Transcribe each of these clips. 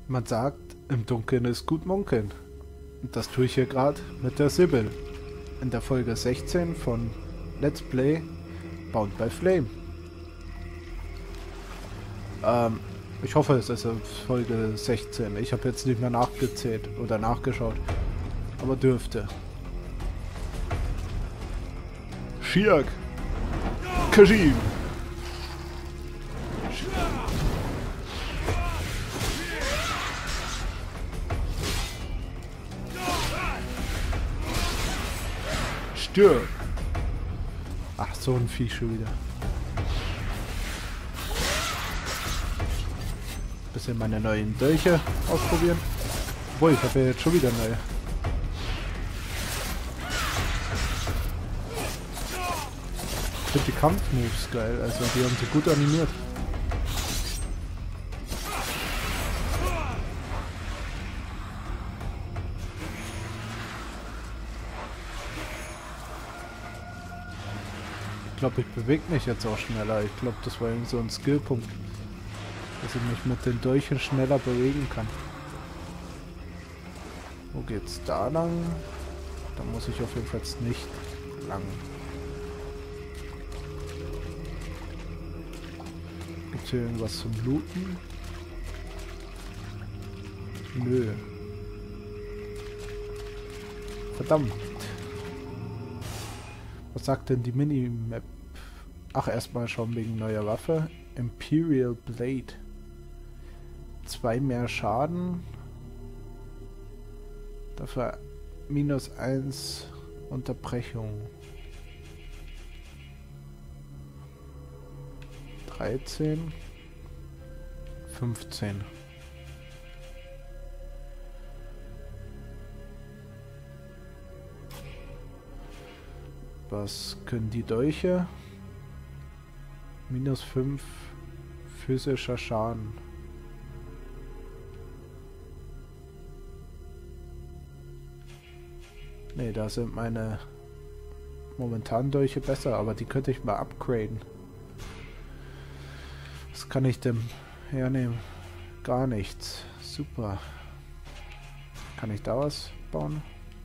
Man sagt, im Dunkeln ist gut munkeln. Und das tue ich hier gerade mit der Sibyl. In der Folge 16 von Let's Play Bound by Flame. Ich hoffe, es ist Folge 16. Ich habe jetzt nicht mehr nachgezählt oder nachgeschaut. Aber dürfte. Shiak! Kajim! Stirb! Ach, so ein Vieh schon wieder. Bisschen meine neuen Dolche ausprobieren. Obwohl, ich habe ja jetzt schon wieder neue. Ich finde die Kampfmoves geil, also die haben sie gut animiert. Ich glaube, ich bewege mich jetzt auch schneller. Ich glaube, das war irgendwie so ein Skillpunkt, dass ich mich mit den Dolchen schneller bewegen kann. Wo geht's da lang? Da muss ich auf jeden Fall jetzt nicht lang. Gibt's hier irgendwas zum Looten? Nö. Verdammt. Was sagt denn die Minimap? Ach, erstmal schauen wegen neuer Waffe. Imperial Blade. 2 mehr Schaden. Dafür -1 Unterbrechung. 13. 15. Was können die Dolche? -5 physischer Schaden. Ne, da sind meine momentanen Dolche besser, aber die könnte ich mal upgraden. Was kann ich denn hernehmen? Gar nichts. Super. Kann ich da was bauen?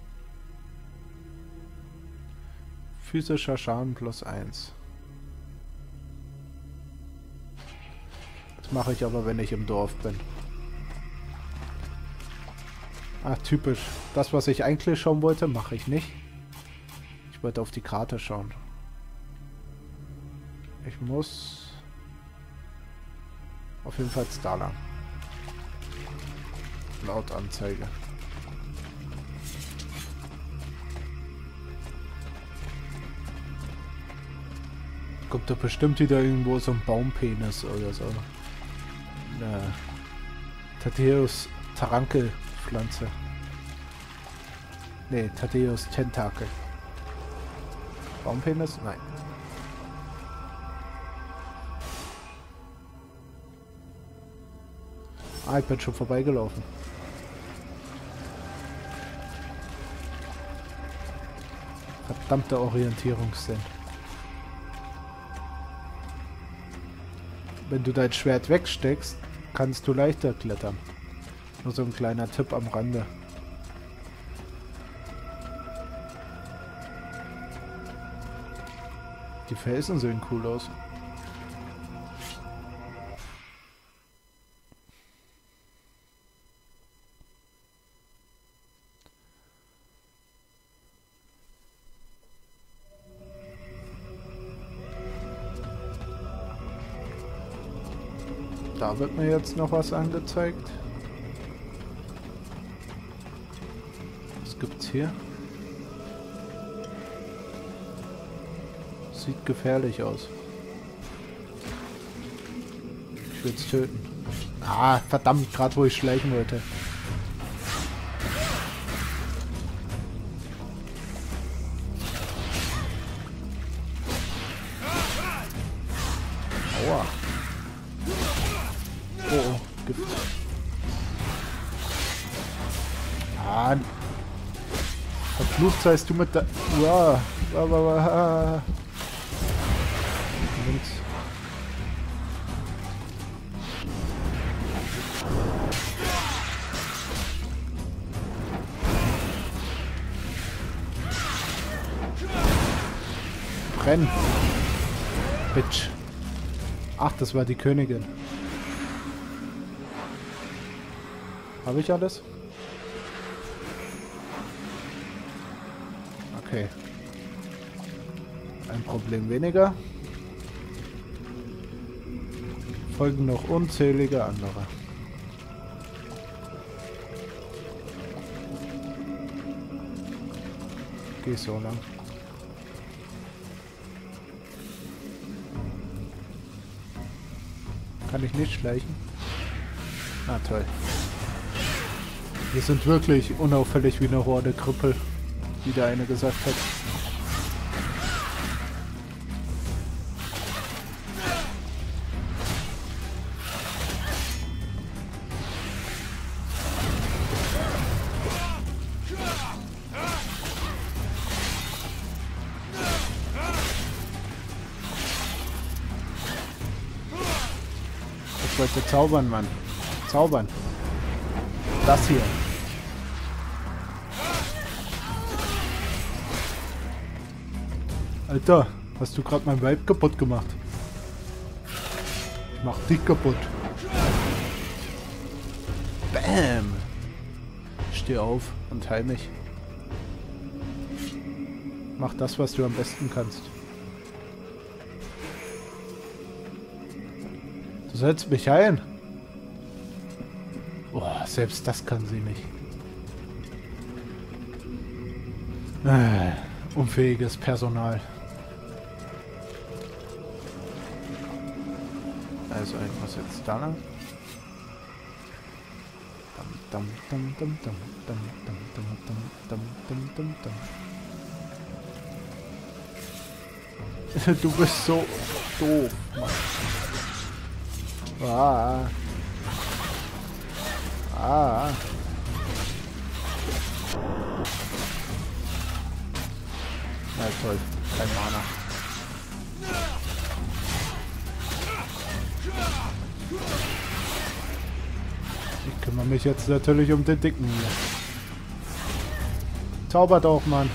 Physischer Schaden +1. Das mache ich aber, wenn ich im Dorf bin. Ach, typisch. Das, was ich eigentlich schauen wollte, mache ich nicht. Ich wollte auf die Karte schauen. Ich muss auf jeden Fall da lang. Laut Anzeige. Kommt da bestimmt wieder irgendwo so ein Baumpenis oder so. Eine Thaddeus Tarankelpflanze. Ne, Thaddeus Tentakel. Baumpenis? Nein. Ah, ich bin schon vorbeigelaufen. Verdammter Orientierungssinn. Wenn du dein Schwert wegsteckst, kannst du leichter klettern. Nur so ein kleiner Tipp am Rande. Die Felsen sehen cool aus. Da wird mir jetzt noch was angezeigt. Was gibt's hier? Sieht gefährlich aus. Ich will es töten. Ah, verdammt, gerade wo ich schleichen wollte. Aua. Oh, Gift. Ah. Verflucht seist du mit der... Uah. Links. Renn! Bitch. Ach, das war die Königin. Habe ich alles? Okay. Ein Problem weniger. Folgen noch unzählige andere. Geh so lang. Kann ich nicht schleichen? Na toll. Wir sind wirklich unauffällig wie eine Horde Krüppel, wie der eine gesagt hat. Ich wollte zaubern, Mann. Zaubern. Das hier. Alter, hast du gerade mein Vibe kaputt gemacht? Ich mach dich kaputt. Bam! Steh auf und heil mich. Mach das, was du am besten kannst. Du sollst mich heilen. Boah, selbst das kann sie nicht. Unfähiges Personal. Also ich muss jetzt da lang. Du bist so doof, Mann. Ah. Ah. Na toll, kein Mana. Ich kümmere mich jetzt natürlich um den Dicken hier. Zauber doch, Mann.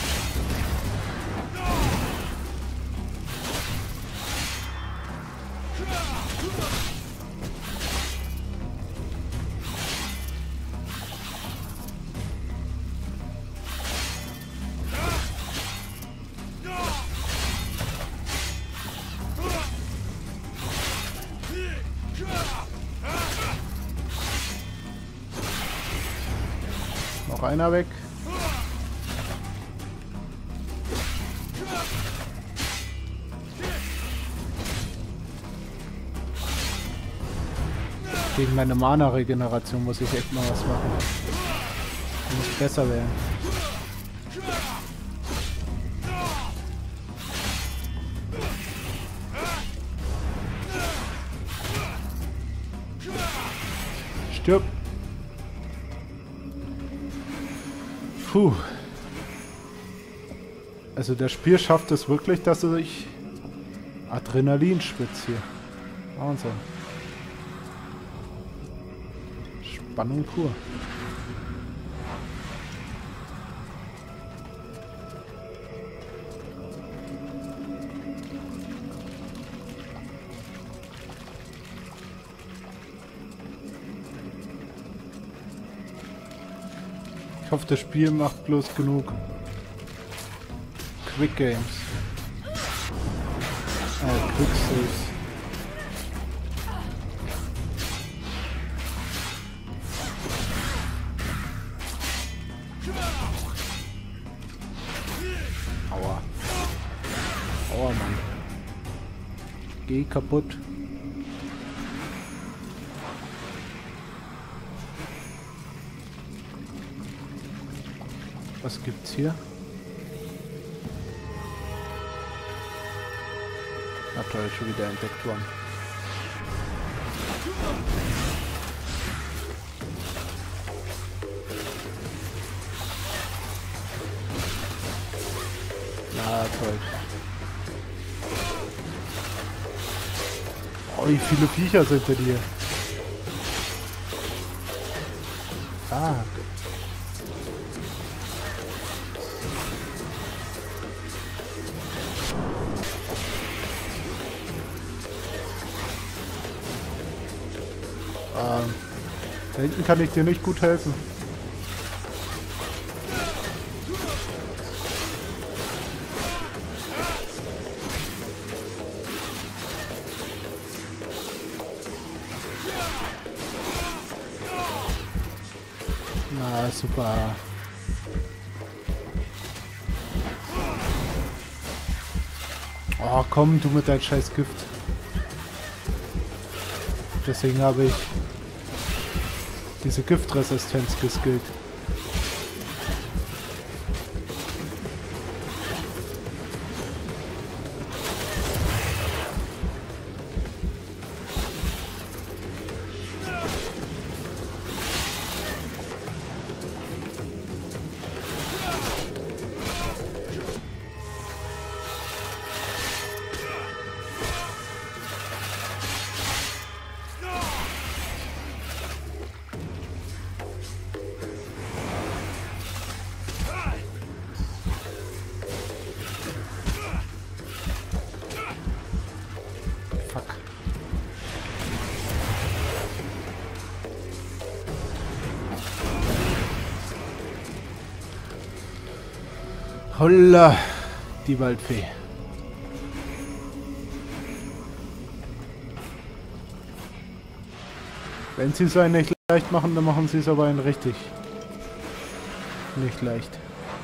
Noch einer weg. Gegen meine Mana-Regeneration muss ich echt mal was machen. Muss besser werden. Stirb! Puh. Also das Spiel schafft es wirklich, dass ich Adrenalin spitze hier. Wahnsinn. Spannung pur. Ich hoffe, das Spiel macht bloß genug Quick Games. Quick Saves. Aua. Aua, Mann. Geh kaputt. Was gibt's hier? Na toll, schon wieder entdeckt worden. Na toll. Oh, wie viele Viecher sind denn hier? Ah. Da hinten kann ich dir nicht gut helfen. Na, super. Oh, komm, du mit deinem scheiß Gift. Deswegen habe ich diese Giftresistenz geskillt. Fuck. Holla, die Waldfee. Wenn sie es einen nicht leicht machen, dann machen sie es aber einen richtig nicht leicht.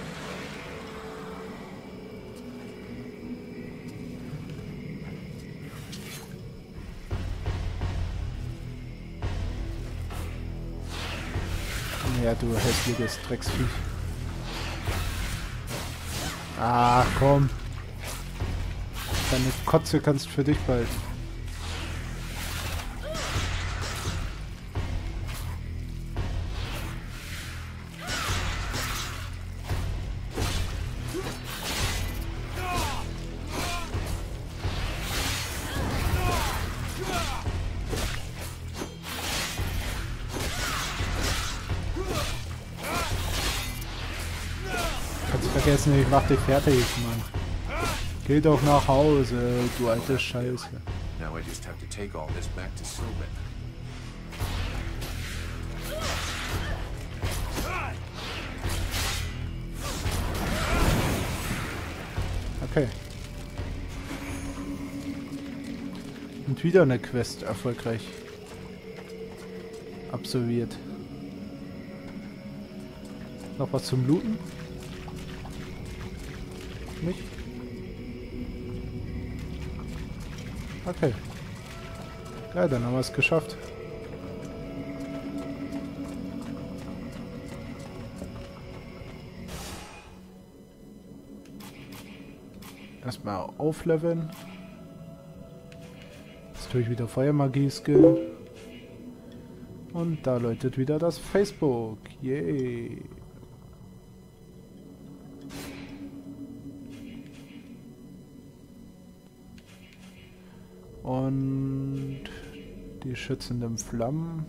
Ja, du hässliches Drecksvieh. Ah, komm. Deine Kotze kannst für dich behalten. Vergessen, ich mach dich fertig, Mann. Geh doch nach Hause, du alte Scheiße. Now I just have to take all this back to Sylvan. Okay. Und wieder eine Quest erfolgreich absolviert. Noch was zum Looten? Nicht? Okay. Geil, dann haben wir es geschafft. Erstmal aufleveln. Jetzt tue ich wieder Feuermagie-Skill. Und da läutet wieder das Facebook. Yay. Und die schützenden Flammen.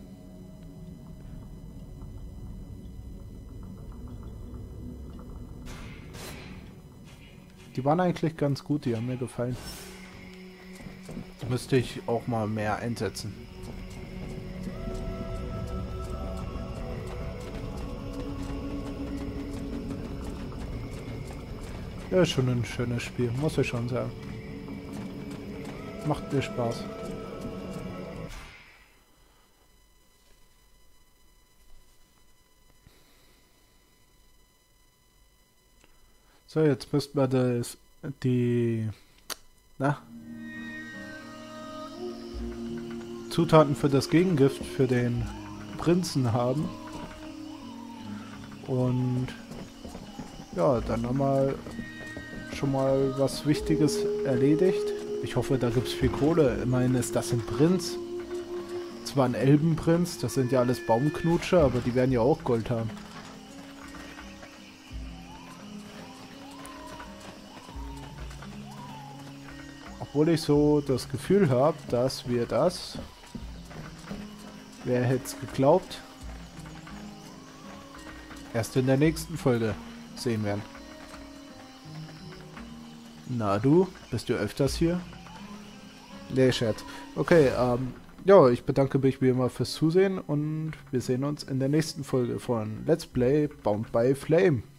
Die waren eigentlich ganz gut, die haben mir gefallen. Das müsste ich auch mal mehr einsetzen. Ja, ist schon ein schönes Spiel, muss ich schon sagen. Macht mir Spaß. So, jetzt müssten wir die Zutaten für das Gegengift für den Prinzen haben. Und ja, dann haben wir schon mal was Wichtiges erledigt. Ich hoffe, da gibt es viel Kohle. Immerhin ist das ein Prinz. Zwar ein Elbenprinz, das sind ja alles Baumknutscher, aber die werden ja auch Gold haben. Obwohl ich so das Gefühl habe, dass wir das, wer hätte es geglaubt, erst in der nächsten Folge sehen werden. Na du, bist du öfters hier? Nee, Scherz. Okay, Ja, ich bedanke mich wie immer fürs Zusehen und wir sehen uns in der nächsten Folge von Let's Play Bound by Flame.